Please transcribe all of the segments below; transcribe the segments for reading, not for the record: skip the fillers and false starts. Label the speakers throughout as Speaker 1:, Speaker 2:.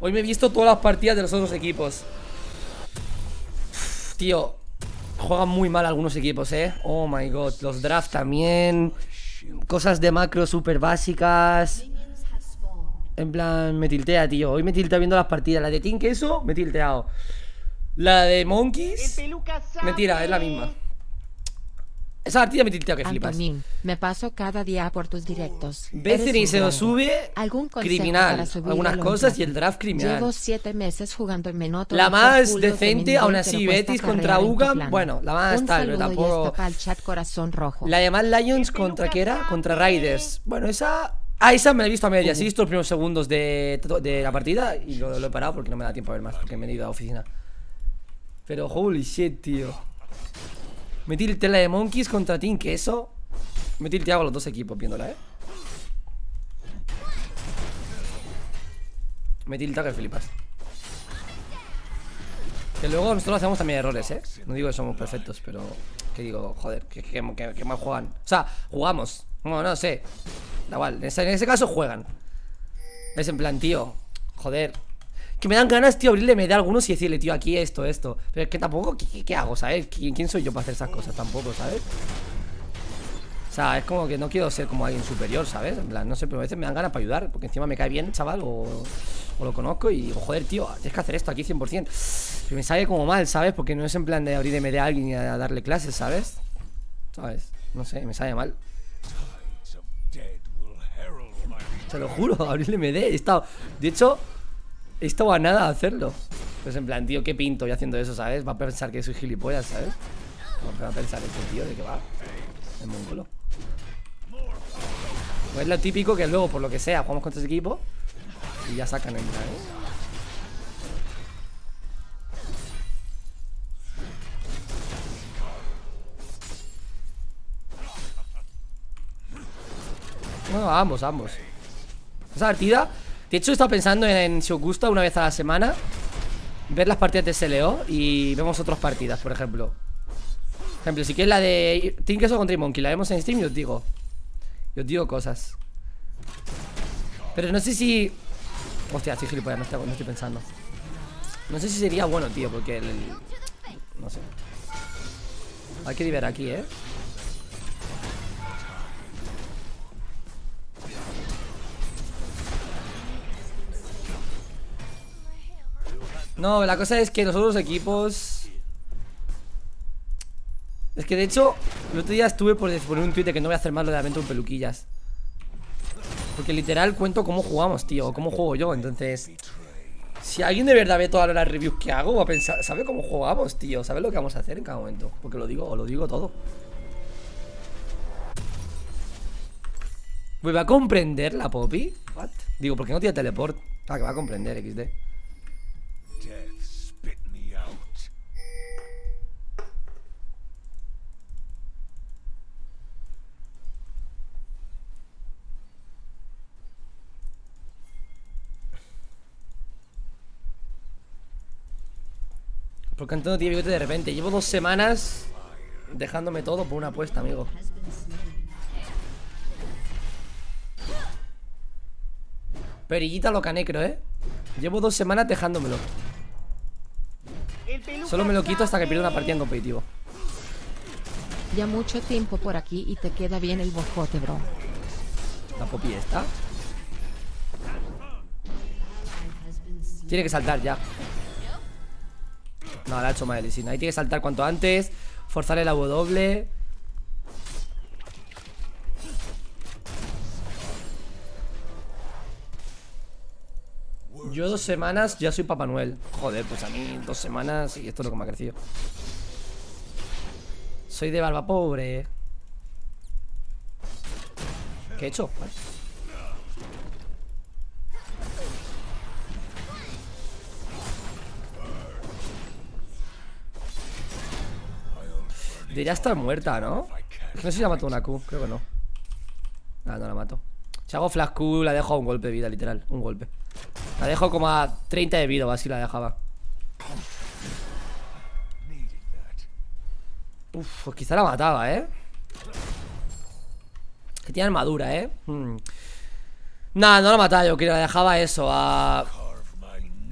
Speaker 1: Hoy me he visto todas las partidas de los otros equipos. Uf, tío, juegan muy mal algunos equipos, Oh my god, los draft también. Cosas de macro súper básicas. En plan, me tiltea, tío. Hoy me tiltea viendo las partidas. La de Team Queso, me he tilteado. La de Monkeys, mentira, es la misma. Esa partida me tiltea que flipas.
Speaker 2: Antonín, me paso cada día por tus directos.
Speaker 1: Bethany se lo sube criminal. Algunas cosas y el draft criminal.
Speaker 2: Llevo 7 meses jugando en Menoto.
Speaker 1: La más decente, aún así, Betis contra Uga. Bueno, la más tal, pero tampoco.
Speaker 2: Corazón rojo.
Speaker 1: La de Mad Lions contra ¿qué era? Contra Raiders. Bueno, esa. Ah, esa me la he visto a medias. He visto los primeros segundos de la partida y lo he parado porque no me da tiempo a ver más. Porque me he ido a la oficina. Pero holy shit, tío. Me tilté la de Monkeys contra Team Queso. Me tilteaba a los dos equipos viéndola, Me tilta que flipas. Que luego nosotros hacemos también errores, No digo que somos perfectos, pero que digo, joder, que mal juegan. O sea, jugamos. Bueno, no sé. Da igual, en ese caso juegan. Es en plan, tío, joder, que me dan ganas, tío, abrirle media a algunos y decirle, tío, aquí esto. Pero es que tampoco, ¿qué hago, sabes? ¿Quién soy yo para hacer esas cosas? Tampoco, ¿sabes? O sea, es como que no quiero ser como alguien superior, ¿sabes? En plan, no sé, pero a veces me dan ganas para ayudar. Porque encima me cae bien, chaval, o lo conozco y digo, joder, tío, tienes que hacer esto aquí 100%. Pero me sale como mal, ¿sabes? Porque no es en plan de abrirle media a alguien y a darle clases, ¿sabes? ¿Sabes? No sé, me sale mal. Te lo juro, abrirle MD. De hecho, he estado a nada de hacerlo. Pues en plan, tío, ¿qué pinto yo haciendo eso, sabes? Va a pensar que soy gilipollas, ¿sabes? Va a pensar este tío de que va. Es mongolo. Pues es lo típico que luego, por lo que sea, jugamos contra ese equipo y ya sacan el plan, Bueno, ambos. Esa partida, de hecho he estado pensando en, si os gusta, una vez a la semana ver las partidas de SLO y vemos otras partidas, por ejemplo. Por ejemplo, si quieres la de Team Queso contra Monkey, la vemos en stream y os digo cosas. Pero no sé si... Hostia, estoy gilipollas, no estoy pensando. No sé si sería bueno, tío, porque no sé. Hay que ver aquí, No, la cosa es que los otros equipos... Es que de hecho, el otro día estuve por poner un tweet de que no voy a hacer más lo de Aventura en Peluquillas. Porque literal cuento cómo jugamos, tío, o cómo juego yo. Entonces, si alguien de verdad ve todas las reviews que hago, va a pensar, ¿sabe cómo jugamos, tío? ¿Sabe lo que vamos a hacer en cada momento? Porque lo digo todo. ¿Va a comprender la Poppy? ¿What? Digo, ¿por qué no tiene teleport? Ah, que va a comprender, XD. Porque Antonio tiene bigote de repente. Llevo 2 semanas dejándome todo por una apuesta, amigo. Perillita loca necro, Llevo 2 semanas dejándomelo. Solo me lo quito hasta que pierdo una partida en competitivo.
Speaker 2: Ya mucho tiempo por aquí y te queda bien el bojote, bro.
Speaker 1: La Poppy está. Tiene que saltar ya. No, la ha hecho mal, Ahí tiene que saltar cuanto antes. Forzarle la W. Yo 2 semanas ya soy Papá Noel. Joder, pues a mí 2 semanas y esto es lo que me ha crecido. Soy de barba pobre. ¿Qué he hecho? Vale. Debería estar muerta, ¿no? Es que no sé si la mató una Q, creo que no. No la mato. Si hago flash Q la dejo a un golpe de vida, literal. Un golpe. La dejo como a 30 de vida o así la dejaba. Uf, pues quizá la mataba, Que tiene armadura, Nada, no la mataba yo, que la dejaba eso a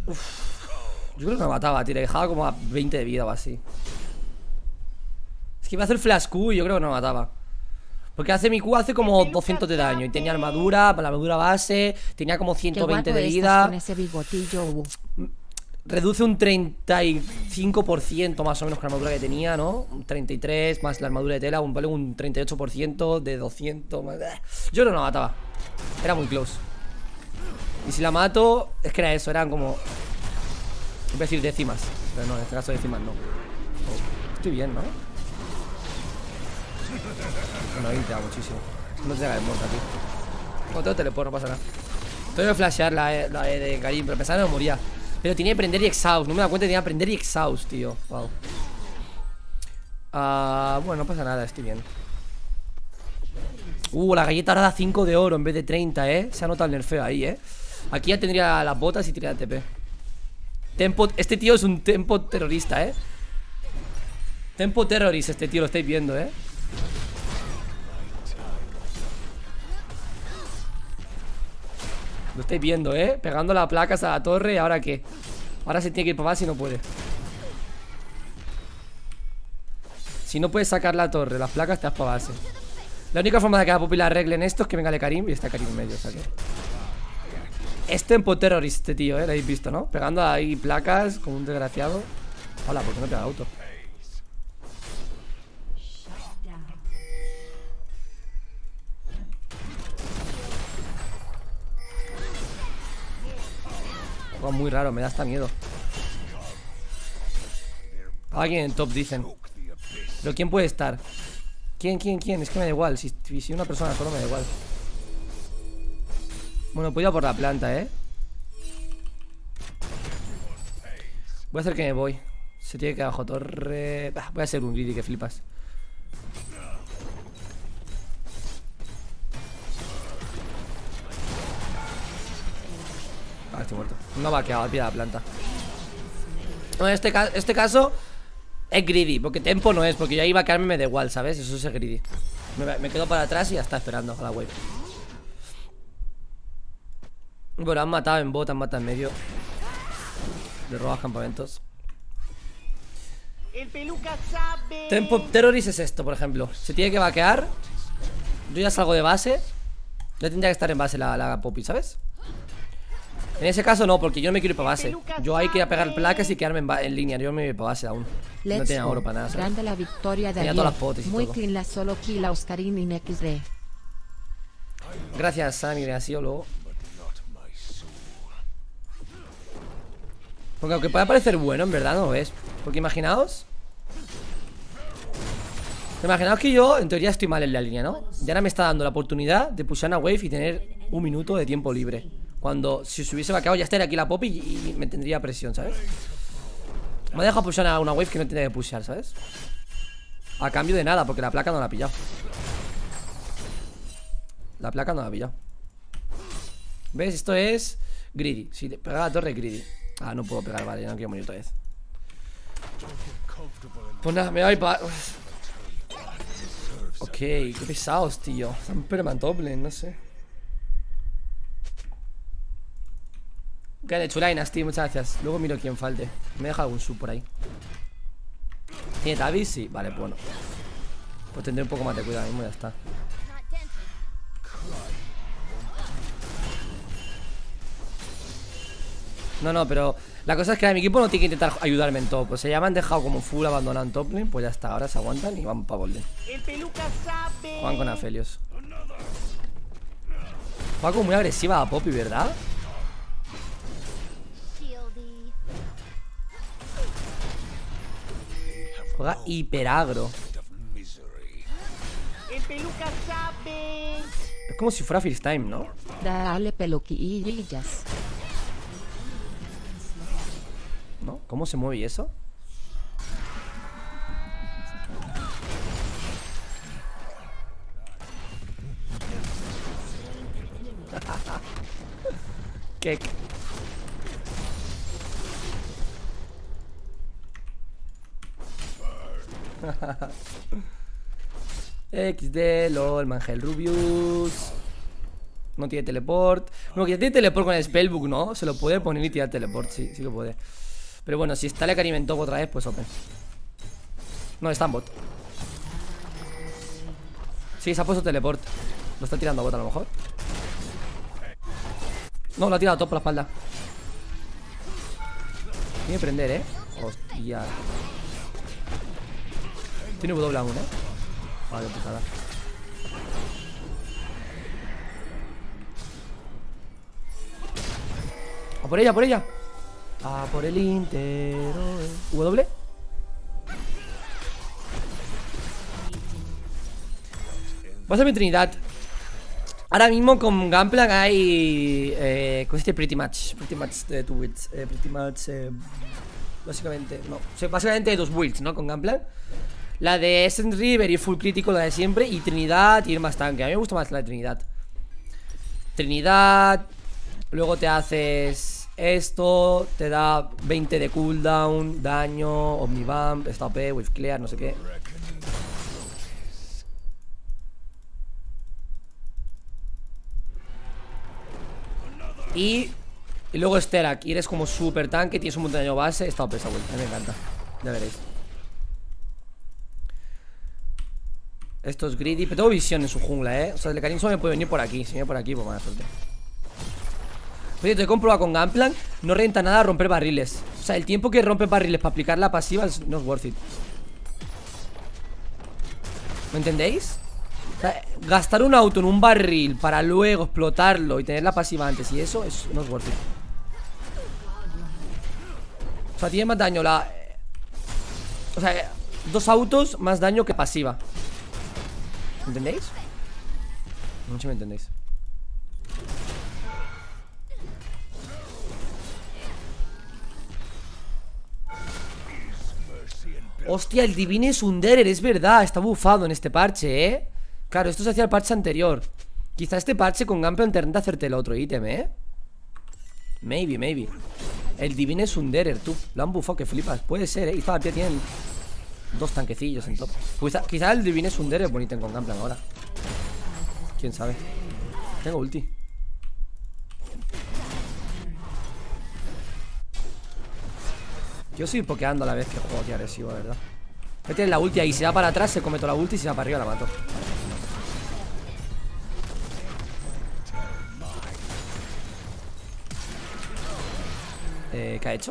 Speaker 1: Yo creo que me mataba, tío. Le dejaba como a 20 de vida o así. Es que iba a hacer flash Q y yo creo que no me mataba. Porque hace mi Q hace como 200 de daño. Y tenía armadura, la armadura base. Tenía como 120 de vida.
Speaker 2: Con ese bigotillo.
Speaker 1: Reduce un 35% más o menos con la armadura que tenía, ¿no? Un 33 más la armadura de tela, vale un 38% de 200 más. Yo no la mataba. Era muy close. Y si la mato, es que era eso, eran como... Voy a decir décimas. Pero no, en este caso décimas no. Estoy bien, ¿no? Bueno, 20 da muchísimo. No te hagas muerta, tío. Como tengo teleport, no pasa nada. Tengo que flashear la E de Karim, pero pensaba que no moría. Pero tenía que prender y exhaust. No me da cuenta que tenía que prender y exhaust, tío. Wow. Bueno, no pasa nada, estoy bien. La galleta ahora da 5 de oro en vez de 30, Se ha notado el nerfeo ahí, Aquí ya tendría las botas y tendría el TP. Tempo, este tío es un tempo terrorista, Tempo terrorista este tío, lo estáis viendo, Lo estáis viendo, pegando las placas a la torre. ¿Y ahora qué? Ahora se tiene que ir para base y no puede. Si no puedes sacar la torre, las placas, te vas para base. La única forma de que la Poppy la arreglen esto es que venga de Karim y está Karim en medio, o sea que... Es tempo terrorista este tío, lo habéis visto, ¿no? Pegando ahí placas como un desgraciado. Hola, ¿por qué no pega auto? Muy raro, me da hasta miedo. Alguien en top dicen. Pero ¿quién puede estar? ¿Quién? Es que me da igual. Si una persona solo me da igual. Bueno, pues ir a por la planta, Voy a hacer que me voy. Se tiene que ir bajo torre. Voy a hacer un greedy que flipas. Estoy muerto. No va a quedar al pie de la planta. Bueno, en este caso es greedy, porque tempo no es. Porque yo iba a quedarme, me da igual, ¿sabes? Eso es greedy. Me quedo para atrás y ya está esperando a la wave. Bueno, han matado en bot, han matado en medio. Le robas campamentos.
Speaker 3: El peluca sabe.
Speaker 1: Tempo terrorist es esto, por ejemplo. Se tiene que vaquear. Yo ya salgo de base. Ya tendría que estar en base la Poppy, ¿sabes? En ese caso no, porque yo no me quiero ir para base. Yo hay que ir a pegar placas y quedarme en línea. Yo me voy para base aún. No tenía oro para nada, ¿sabes?
Speaker 2: Grande la victoria de
Speaker 1: tenía
Speaker 2: ayer.
Speaker 1: todas las potes y
Speaker 2: muy
Speaker 1: todo.
Speaker 2: clean la solo kill a Oscarín in XD.
Speaker 1: Gracias, Sammy, así o luego. Porque aunque pueda parecer bueno, en verdad no lo es. Porque imaginaos que yo, en teoría, estoy mal en la línea, ¿no? Y ahora me está dando la oportunidad de pushar una wave y tener un minuto de tiempo libre. Cuando, si se hubiese vaqueado, ya estaría aquí la Poppy y me tendría presión, ¿sabes? Me ha dejado pushar a una wave que no tenía que pushear, ¿sabes? A cambio de nada, porque la placa no la ha pillado. La placa no la ha pillado. ¿Ves? Esto es greedy. Si te pega la torre, greedy. No puedo pegar, vale, ya no quiero morir otra vez. Pues nada, me voy para... Ok, qué pesados, tío. Están permatobles, no sé. Grande chulainas, tío, muchas gracias. Luego miro quién falte. Me deja algún sub por ahí. ¿Tiene Tavis? Sí, vale, pues bueno. Pues tendré un poco más de cuidado mismo, ya está. No, pero la cosa es que mi equipo no tiene que intentar ayudarme en top. O sea, ya me han dejado como full abandonado en top lane. Pues ya está, ahora se aguantan y van para bot lane.
Speaker 3: El peluca sabe.
Speaker 1: Juegan con Aphelios. Juega como muy agresiva a Poppy, ¿verdad? Juega hiperagro.
Speaker 3: El peluca sabe.
Speaker 1: Es como si fuera first time, ¿no?
Speaker 2: Dale peluquillas.
Speaker 1: ¿No? ¿Cómo se mueve eso? ¿Qué? XD, LOL, Mangel Rubius. No tiene teleport. Bueno, que ya tiene teleport con el spellbook, ¿no? Se lo puede poner y tirar teleport, sí, sí lo puede. Pero bueno, si está el Ekarimen otra vez, pues open. No, está en bot. Sí, se ha puesto teleport. Lo está tirando a bot a lo mejor. No, lo ha tirado top por la espalda. Tiene que prender, ¿eh? Hostia. Tiene W aún, ¿eh? Vale, putada. A por ella, a por ella. A por el Intero. W. Va a ser mi Trinidad. Ahora mismo con Gunplank hay consiste pretty much de two builds, pretty much básicamente, no, o sea, básicamente dos builds, ¿no? Con Gunplank. La de Essence River y full crítico, la de siempre, y Trinidad y ir más tanque. A mí me gusta más la de Trinidad. Trinidad, luego te haces esto, te da 20 de cooldown, daño, Omnibump, está OP, with clear, no sé qué. Y luego Sterak, y eres como super tanque, tienes un montón de daño base, está OP esa vuelta, a mí me encanta. Ya veréis. Esto es greedy, pero tengo visión en su jungla, o sea, el Karim solo me puede venir por aquí. Si viene por aquí, pues mala suerte. Oye, te he comprobado con Gunplank. No renta nada romper barriles. O sea, el tiempo que rompe barriles para aplicar la pasiva no es worth it. ¿Me entendéis? O sea, gastar un auto en un barril para luego explotarlo y tener la pasiva antes y eso no es worth it. O sea, tiene más daño o sea, 2 autos más daño que pasiva. ¿Entendéis? No sé si me entendéis. Hostia, el Divine Sunderer, es verdad, está bufado en este parche, Claro, esto se hacía el parche anterior. Quizá este parche con Gunplank te renta hacerte el otro ítem, Maybe. El Divine Sunderer, tú, lo han bufado, que flipas. Puede ser, y esta partida tienen 2 tanquecillos en top. Quizá el Divine Sunderer es buen ítem con Gunplank ahora. Quién sabe. Tengo ulti. Yo sigo pokeando a la vez que juego aquí agresivo, la verdad. Voy a tener la ulti ahí. Si va para atrás, se come toda la ulti. Y si va para arriba, la mato. ¿Qué ha hecho?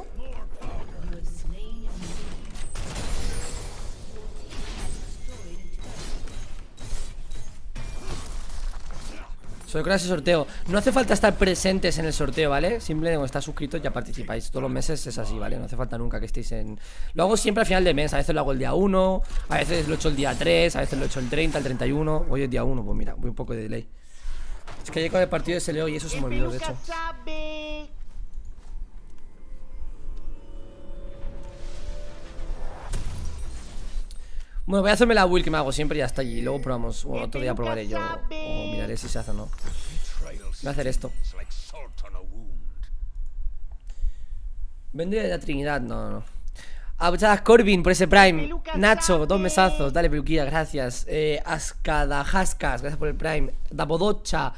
Speaker 1: Solo creo ese sorteo. No hace falta estar presentes en el sorteo, ¿vale? Simplemente cuando estáis suscritos ya participáis. Todos los meses es así, ¿vale? No hace falta nunca que estéis en... Lo hago siempre al final de mes. A veces lo hago el día 1, a veces lo he hecho el día 3, a veces lo he hecho el 30, el 31. Hoy es día 1, pues mira, voy un poco de delay. Es que llegué con el partido de SLO y eso se me olvidó, de hecho. Bueno, voy a hacerme la build que me hago siempre y ya está allí. Luego probamos, bueno, otro día probaré yo. O miraré si se hace o no. Voy a hacer esto. ¿Vendría de la Trinidad? No. Muchas Corbin por ese Prime. Nacho, 2 mesazos. Dale, peluquilla, gracias. Askadajaskas, gracias por el Prime. Dabodacha,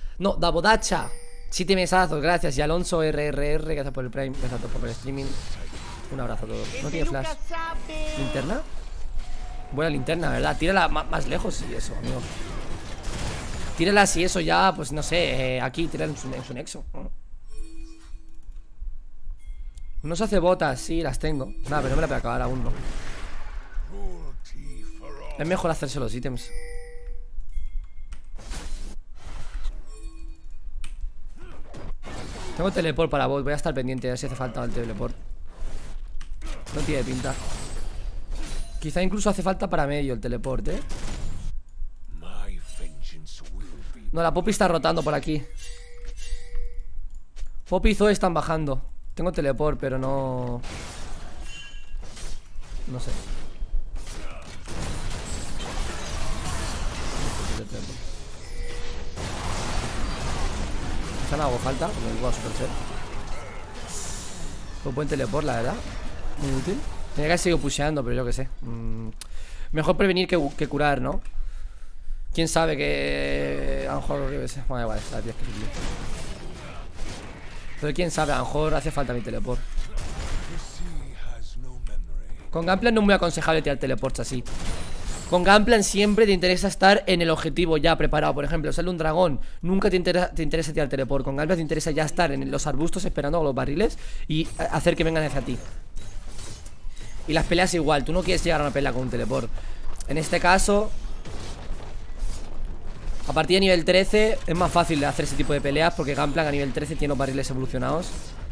Speaker 1: 7 mesazos, gracias. Y Alonso RRR, gracias por el Prime. Gracias a todos por el streaming. Un abrazo a todos. No tiene flash. ¿Linterna? Buena linterna, ¿verdad? Tírala más lejos y eso, amigo. Tírala si eso ya, pues no sé, aquí, tírala en su nexo. No se hace botas, sí, las tengo. Nada, pero no me la voy a acabar aún, ¿no? Es mejor hacerse los ítems. Tengo teleport para bot, voy a estar pendiente de si hace falta el teleport. No tiene pinta. Quizá incluso hace falta para medio el teleport, No, la Poppy está rotando por aquí. Poppy y Zoe están bajando. Tengo teleport, pero no... No sé. Quizá no hago falta, como el super set. Fue buen teleport, la verdad. Muy útil. Tenía que haber seguido pusheando, pero yo qué sé. Mejor prevenir que curar, ¿no? Quién sabe que lo mejor, yo qué sé. Bueno, igual, la tía es que sí. Pero quién sabe, a lo mejor hace falta mi teleport. Con Gunplan no es muy aconsejable tirar teleports así. Con Gunplan siempre te interesa estar en el objetivo ya preparado. Por ejemplo, sale un dragón, nunca te interesa tirar teleport. Con Gunplan te interesa ya estar en los arbustos esperando a los barriles y hacer que vengan hacia ti. Y las peleas igual, tú no quieres llegar a una pelea con un teleport. En este caso, a partir de nivel 13 es más fácil de hacer ese tipo de peleas, porque Gunplan a nivel 13 tiene los barriles evolucionados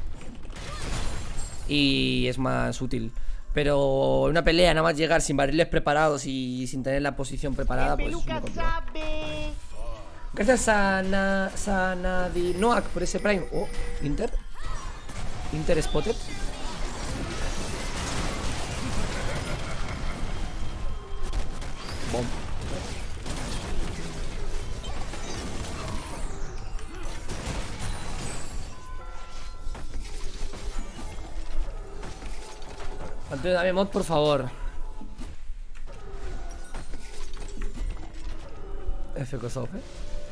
Speaker 1: y es más útil. Pero en una pelea nada más llegar sin barriles preparados y sin tener la posición preparada, pues es muy complicado. Gracias a Sanadinoac por ese Prime. Oh, Inter Spotted. Bom. Antonio, dame mod, por favor. FCOSOP, ¿eh?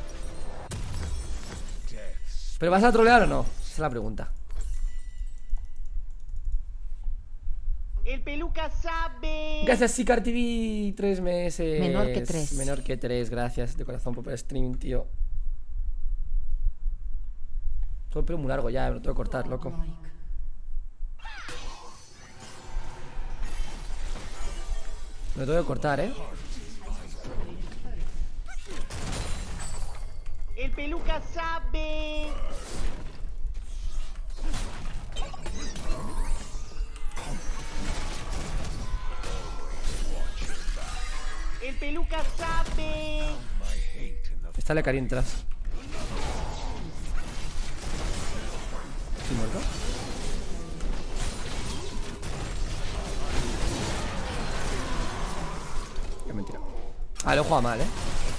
Speaker 1: ¿Pero vas a trolear o no? Esa es la pregunta.
Speaker 3: El peluca sabe.
Speaker 1: Gracias, Sicar TV, 3 meses.
Speaker 2: Menor que 3.
Speaker 1: Menor que 3, gracias de corazón por el streaming, tío. Todo el pelo muy largo ya, me lo tengo que cortar, loco. Me lo tengo que cortar, ¿eh?
Speaker 3: El peluca sabe. El peluca sabe.
Speaker 1: Está la Karin atrás. ¿Estoy muerto? Qué mentira. Ah, lo he jugado mal, ¿eh?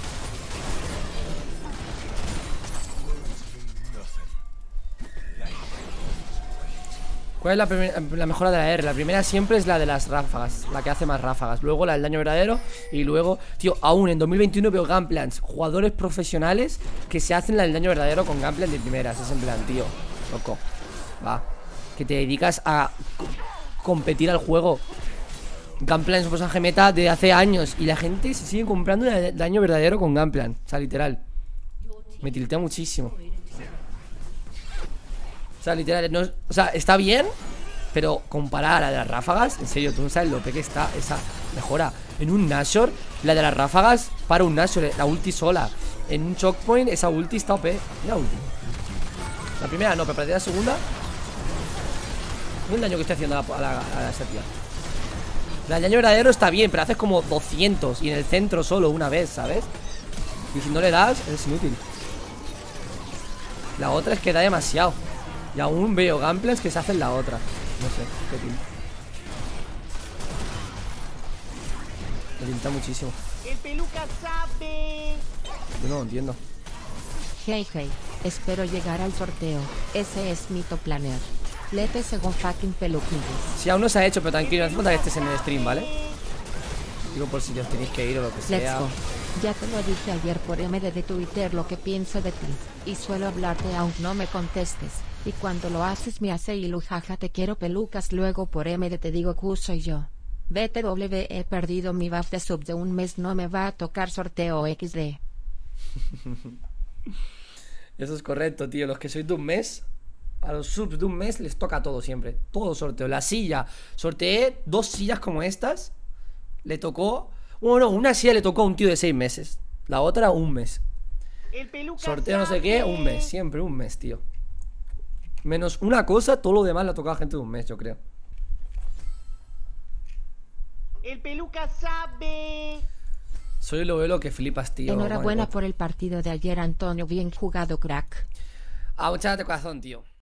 Speaker 1: ¿Cuál es la mejora de la R? La primera siempre es la de las ráfagas, la que hace más ráfagas. Luego la del daño verdadero. Y luego, tío, aún en 2021 veo Gunplans, jugadores profesionales que se hacen la del daño verdadero con Gunplan de primeras. Es en plan, tío, loco, va, que te dedicas a competir al juego. Gunplan es un personaje meta de hace años y la gente se sigue comprando el daño verdadero con Gunplan. O sea, literal, me tiltea muchísimo. O sea, literal, no, o sea, está bien, pero comparar a la de las ráfagas, en serio, tú no sabes lo que está esa mejora. En un Nashor, la de las ráfagas para un Nashor, la ulti sola. En un Choke Point, esa ulti está OP. La ulti. La primera no, pero para la segunda. No el daño que estoy haciendo a esa tía. El daño verdadero está bien, pero haces como 200 y en el centro solo una vez, ¿sabes? Y si no le das, es inútil. La otra es que da demasiado. Y aún veo Gunplans que se hacen la otra. No sé, qué tinta. Me tinta muchísimo.
Speaker 3: El peluca sabe.
Speaker 1: Yo no lo entiendo.
Speaker 2: Hey, espero llegar al sorteo. Ese es mi top planner. Lete según fucking peluquillos.
Speaker 1: Si aún no se ha hecho, pero tranquilo, no hace falta que estés en el stream, ¿vale? Digo por si os tenéis que ir o lo que
Speaker 2: Let's
Speaker 1: sea.
Speaker 2: go. Ya te lo dije ayer por MD de Twitter lo que pienso de ti. Y suelo hablarte aún no me contestes. Y cuando lo haces me hace ilujaja te quiero pelucas. Luego por MD te digo que soy yo. BTW, he perdido mi buff de sub de un mes, no me va a tocar sorteo XD.
Speaker 1: Eso es correcto, tío. Los que sois de un mes, a los subs de un mes les toca todo siempre. Todo sorteo. La silla. Sorteé 2 sillas como estas. Le tocó... Bueno, una silla le tocó a un tío de 6 meses. La otra un mes.
Speaker 3: El peluca
Speaker 1: Sorteo no sé qué, un mes. Siempre un mes, tío. Menos una cosa, todo lo demás le ha tocado a gente de un mes, yo creo.
Speaker 3: El peluca sabe.
Speaker 1: Soy lo que flipas, tío.
Speaker 2: Enhorabuena
Speaker 1: My God.
Speaker 2: por el partido de ayer, Antonio. Bien jugado, crack.
Speaker 1: Ah, muchas gracias, corazón, tío.